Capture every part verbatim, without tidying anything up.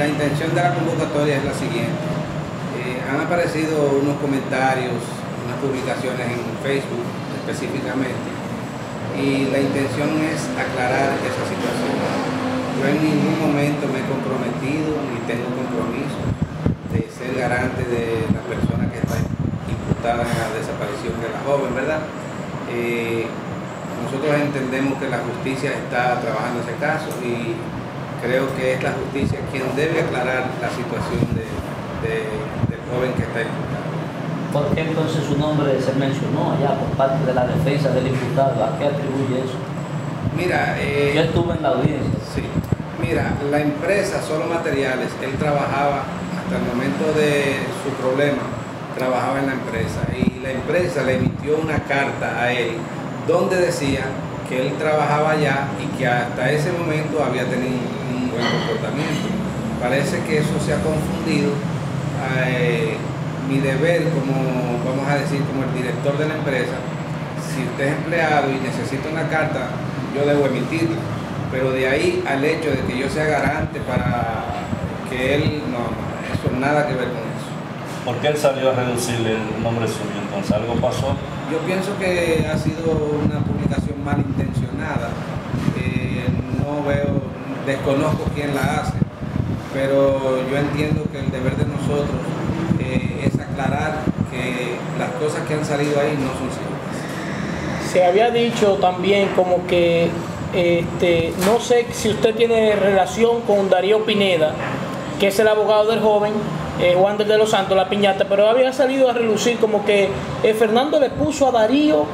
la intención de la convocatoria es la siguiente. Eh, han aparecido unos comentarios, unas publicaciones en Facebook específicamente, y la intención es aclarar esa situación. Yo en ningún momento me he comprometido ni tengo compromiso de ser garante de la persona que está imputada en la desaparición de la joven, ¿verdad? Eh, nosotros entendemos que la justicia está trabajando ese caso y creo que es la justicia quien debe aclarar la situación de, de, del joven que está imputado. ¿Por qué entonces su nombre se mencionó allá por parte de la defensa del imputado? ¿A qué atribuye eso? Mira, eh, yo estuve en la audiencia. Sí, mira, la empresa Solo Materiales, él trabajaba hasta el momento de su problema, trabajaba en la empresa y la empresa le emitió una carta a él donde decía que él trabajaba allá y que hasta ese momento había tenido un buen comportamiento. Parece que eso se ha confundido. Eh, mi deber como, vamos a decir, como el director de la empresa, si usted es empleado y necesita una carta, yo debo emitirla, pero de ahí al hecho de que yo sea garante para que él, no, eso nada que ver con eso. ¿Por qué él salió a reducirle el nombre suyo? Entonces, ¿algo pasó? Yo pienso que ha sido una publicación malintencionada, eh, no veo, desconozco quién la hace, pero yo entiendo que el deber de nosotros eh, es aclarar que las cosas que han salido ahí no son ciertas. Se había dicho también como que, este, no sé si usted tiene relación con Darío Pineda, que es el abogado del joven, eh, Wander de los Santos, La Piñata, pero había salido a relucir como que eh, Fernando le puso a Darío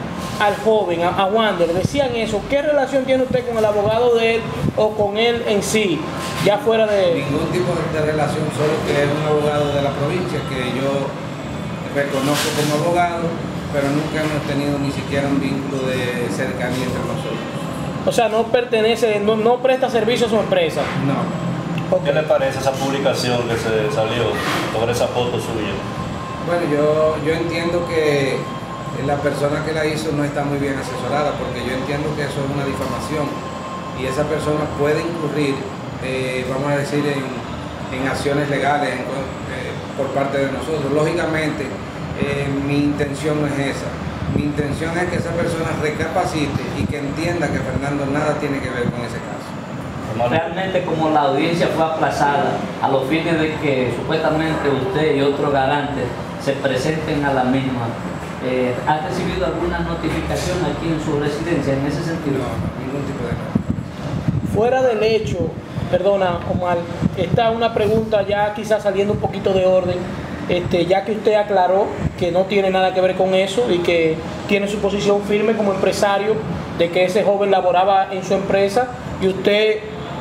al joven, a, a Wander, decían eso. ¿Qué relación tiene usted con el abogado de él o con él en sí, ya fuera de...? Ningún tipo de relación, solo que es un abogado de la provincia que yo reconozco como abogado, pero nunca hemos tenido ni siquiera un vínculo de cercanía entre nosotros. O sea, no pertenece, no, no presta servicio a su empresa. No. ¿Qué le parece esa publicación que se salió sobre esa foto suya? Bueno, yo, yo entiendo que la persona que la hizo no está muy bien asesorada, porque yo entiendo que eso es una difamación y esa persona puede incurrir, eh, vamos a decir, en, en acciones legales en, eh, por parte de nosotros. Lógicamente, eh, mi intención no es esa. Mi intención es que esa persona recapacite y que entienda que Fernando nada tiene que ver con ese caso. Realmente, como la audiencia fue aplazada a los fines de que supuestamente usted y otros garantes se presenten a la misma, eh, ¿ha recibido alguna notificación aquí en su residencia en ese sentido? No, ningún tipo de notificación. Fuera del hecho, perdona Omar, está una pregunta ya quizás saliendo un poquito de orden, este, ya que usted aclaró que no tiene nada que ver con eso y que tiene su posición firme como empresario de que ese joven laboraba en su empresa y usted...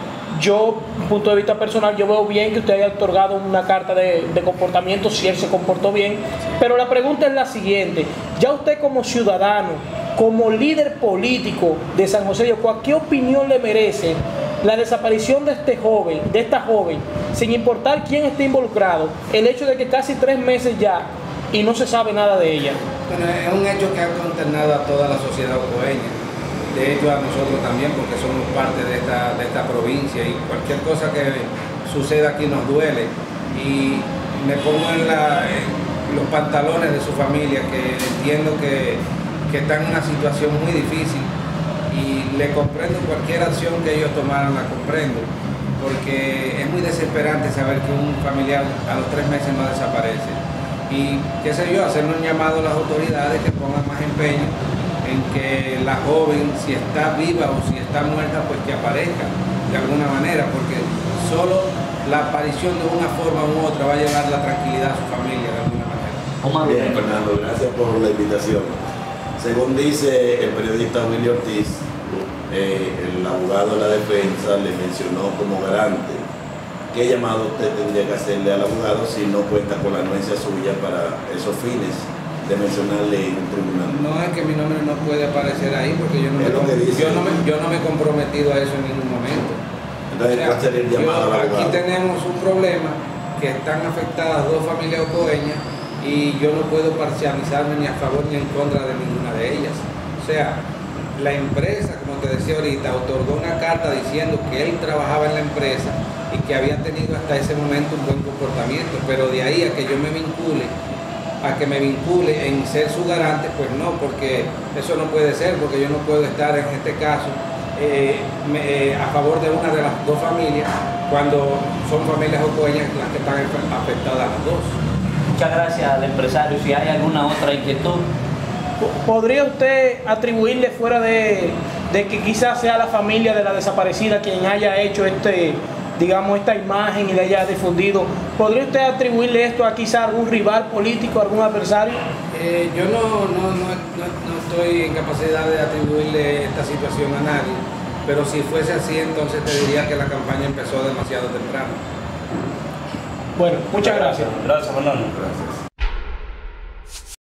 Yo, punto de vista personal, yo veo bien que usted haya otorgado una carta de, de comportamiento si él se comportó bien, pero la pregunta es la siguiente: ya usted como ciudadano, como líder político de San José de Ocoa, ¿qué opinión le merece la desaparición de este joven, de esta joven, sin importar quién esté involucrado, el hecho de que casi tres meses ya y no se sabe nada de ella? Bueno, es un hecho que ha consternado a toda la sociedad ocoeña. De hecho a nosotros también, porque somos parte de esta, de esta provincia y cualquier cosa que suceda aquí nos duele. Y me pongo en, la, en los pantalones de su familia, que entiendo que, que están en una situación muy difícil y le comprendo cualquier acción que ellos tomaran, la comprendo, porque es muy desesperante saber que un familiar a los tres meses no desaparece. Y qué sé yo, hacer un llamado a las autoridades que pongan más empeño en que la joven, si está viva o si está muerta, pues que aparezca de alguna manera, porque solo la aparición de una forma u otra va a llevar la tranquilidad a su familia de alguna manera. Bien, Fernando, gracias por la invitación. Según dice el periodista Willy Ortiz, eh, el abogado de la defensa le mencionó como garante. ¿Qué llamado usted tendría que hacerle al abogado si no cuenta con la anuencia suya para esos fines de mencionarle en un tribunal? No, es que mi nombre no puede aparecer ahí porque yo no, me, yo no, me, yo no me he comprometido a eso en ningún momento. Entonces, ¿cuál sería el llamado al abogado? Aquí tenemos un problema que están afectadas dos familias ocoeñas y yo no puedo parcializarme ni a favor ni en contra de ninguna de ellas. O sea, la empresa, como te decía ahorita, otorgó una carta diciendo que él trabajaba en la empresa y que había tenido hasta ese momento un buen comportamiento, pero de ahí a que yo me vincule, a que me vincule en ser su garante, pues no, porque eso no puede ser, porque yo no puedo estar en este caso eh, me, eh, a favor de una de las dos familias, cuando son familias ocoeñas las que están afectadas las dos. Muchas gracias al empresario. Si hay alguna otra inquietud. ¿Podría usted atribuirle, fuera de, de que quizás sea la familia de la desaparecida quien haya hecho este, digamos, esta imagen y le haya difundido, ¿podría usted atribuirle esto a quizás algún rival político, algún adversario? Eh, yo no, no, no, no, no estoy en capacidad de atribuirle esta situación a nadie, pero si fuese así, entonces te diría que la campaña empezó demasiado temprano. Bueno, muchas gracias. Gracias, Fernando. Gracias.